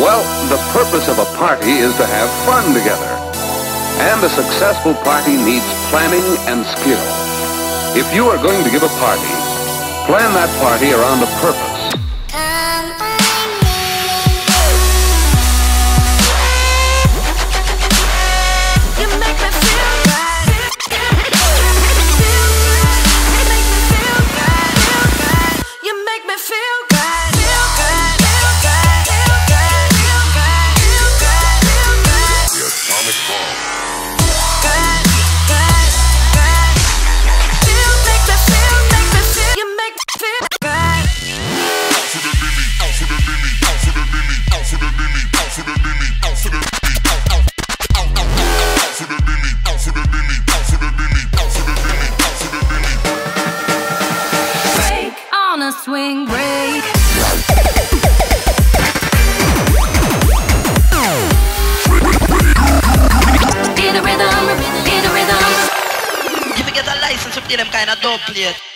Well, the purpose of a party is to have fun together. And a successful party needs planning and skill. If you are going to give a party, plan that party around a purpose. Swing break. In a rhythm, in a rhythm. If you get a license to play them kind of dope plate.